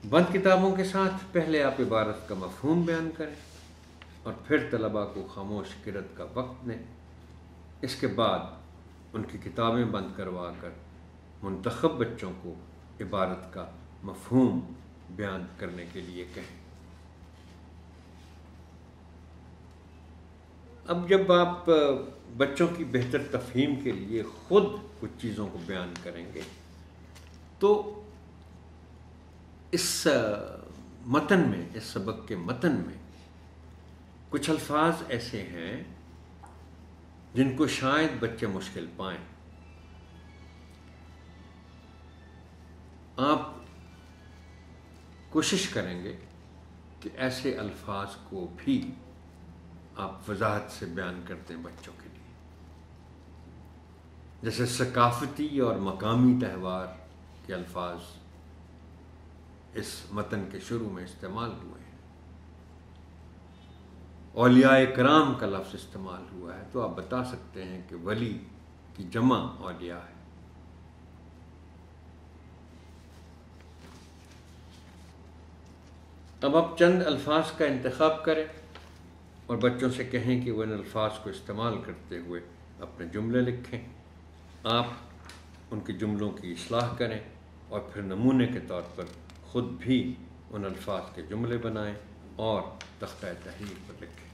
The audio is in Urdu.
بند کتابوں کے ساتھ پہلے آپ عبارت کا مفہوم بیان کریں اور پھر طلباء کو خاموش قرأت کا وقت دیں۔ اس کے بعد ان کی کتابیں بند کروا کر منتخب بچوں کو عبارت کا مفہوم بیان کرنے کے لیے کہیں۔ اب جب آپ بچوں کی بہتر تفہیم کے لیے خود کچھ چیزوں کو بیان کریں گے تو اس متن میں، اس سبق کے متن میں کچھ الفاظ ایسے ہیں جن کو شاید بچے مشکل پائیں۔ آپ کوشش کریں گے کہ ایسے الفاظ کو بھی آپ وضاحت سے بیان کرتے ہیں بچوں کے لیے، جیسے ثقافتی اور مقامی تہوار کے الفاظ اس متن کے شروع میں استعمال ہوئے ہیں، اولیاء کرام کا لفظ استعمال ہوا ہے، تو آپ بتا سکتے ہیں کہ ولی کی جمع اولیاء ہے۔ اب آپ چند الفاظ کا انتخاب کریں اور بچوں سے کہیں کہ وہ ان الفاظ کو استعمال کرتے ہوئے اپنے جملے لکھیں۔ آپ ان کے جملوں کی اصلاح کریں اور پھر نمونے کے طور پر خود بھی ان الفاظ کے جملے بنائیں اور تختہ تحریر پر لکھیں۔